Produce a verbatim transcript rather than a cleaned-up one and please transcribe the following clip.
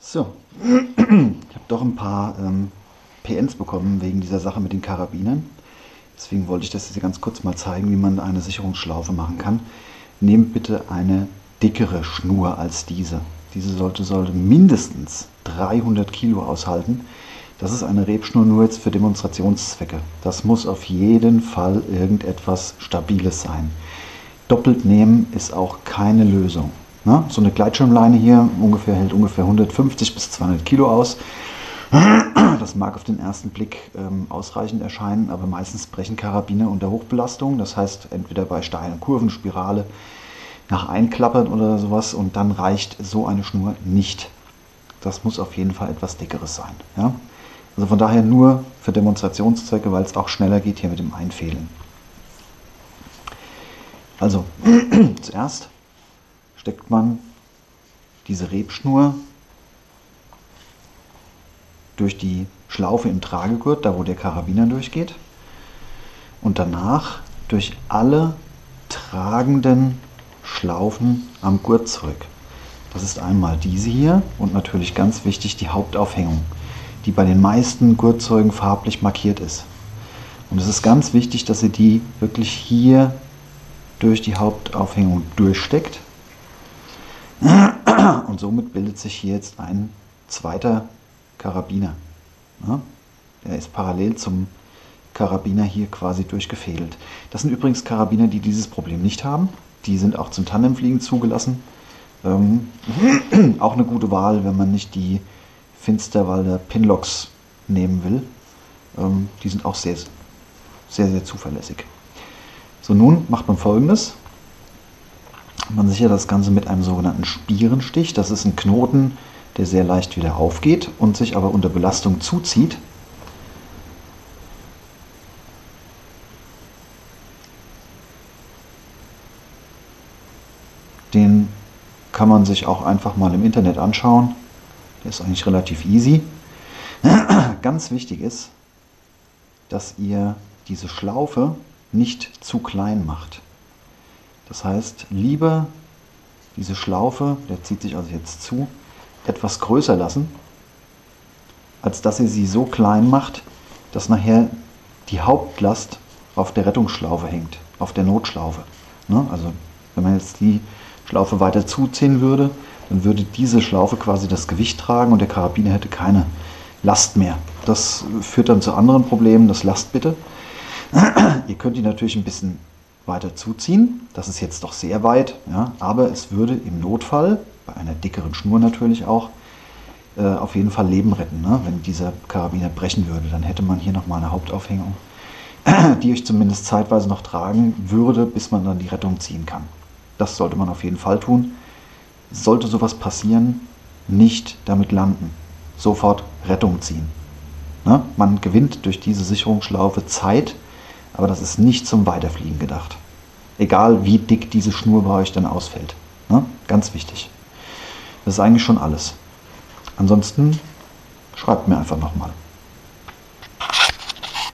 So, ich habe doch ein paar ähm, P Ns bekommen wegen dieser Sache mit den Karabinern. Deswegen wollte ich das jetzt ganz kurz mal zeigen, wie man eine Sicherungsschlaufe machen kann. Nehmt bitte eine dickere Schnur als diese. Diese sollte, sollte mindestens dreihundert Kilo aushalten. Das ist eine Rebschnur nur jetzt für Demonstrationszwecke. Das muss auf jeden Fall irgendetwas Stabiles sein. Doppelt nehmen ist auch keine Lösung. Na, so eine Gleitschirmleine hier ungefähr, hält ungefähr hundertfünfzig bis zweihundert Kilo aus. Das mag auf den ersten Blick ähm, ausreichend erscheinen, aber meistens brechen Karabiner unter Hochbelastung. Das heißt, entweder bei steilen Kurven, Spirale, nach Einklappern oder sowas, und dann reicht so eine Schnur nicht. Das muss auf jeden Fall etwas dickeres sein. Ja? Also von daher nur für Demonstrationszwecke, weil es auch schneller geht hier mit dem Einfädeln. Also zuerst steckt man diese Rebschnur durch die Schlaufe im Tragegurt, da wo der Karabiner durchgeht, und danach durch alle tragenden Schlaufen am Gurt zurück. Das ist einmal diese hier und natürlich ganz wichtig die Hauptaufhängung, die bei den meisten Gurtzeugen farblich markiert ist. Und es ist ganz wichtig, dass ihr die wirklich hier durch die Hauptaufhängung durchsteckt. Und somit bildet sich hier jetzt ein zweiter Karabiner. Ja, der ist parallel zum Karabiner hier quasi durchgefädelt. Das sind übrigens Karabiner, die dieses Problem nicht haben. Die sind auch zum Tandemfliegen zugelassen. Ähm, auch eine gute Wahl, wenn man nicht die Finsterwalder Pinlocks nehmen will. Ähm, die sind auch sehr, sehr, sehr zuverlässig. So, nun macht man Folgendes. Man sichert das Ganze mit einem sogenannten Spierenstich. Das ist ein Knoten, der sehr leicht wieder aufgeht und sich aber unter Belastung zuzieht. Den kann man sich auch einfach mal im Internet anschauen. Der ist eigentlich relativ easy. Ganz wichtig ist, dass ihr diese Schlaufe nicht zu klein macht. Das heißt, lieber diese Schlaufe, der zieht sich also jetzt zu, etwas größer lassen, als dass ihr sie so klein macht, dass nachher die Hauptlast auf der Rettungsschlaufe hängt, auf der Notschlaufe. Ne? Also wenn man jetzt die Schlaufe weiter zuziehen würde, dann würde diese Schlaufe quasi das Gewicht tragen und der Karabiner hätte keine Last mehr. Das führt dann zu anderen Problemen, das lasst bitte. Ihr könnt die natürlich ein bisschen weiter zuziehen, das ist jetzt doch sehr weit, ja, aber es würde im Notfall, bei einer dickeren Schnur natürlich auch, äh, auf jeden Fall Leben retten, ne? Wenn dieser Karabiner brechen würde, dann hätte man hier nochmal eine Hauptaufhängung, die euch zumindest zeitweise noch tragen würde, bis man dann die Rettung ziehen kann. Das sollte man auf jeden Fall tun. Sollte sowas passieren, nicht damit landen, sofort Rettung ziehen. Ne? Man gewinnt durch diese Sicherungsschlaufe Zeit, aber das ist nicht zum Weiterfliegen gedacht. Egal wie dick diese Schnur bei euch dann ausfällt. Ne? Ganz wichtig. Das ist eigentlich schon alles. Ansonsten schreibt mir einfach nochmal.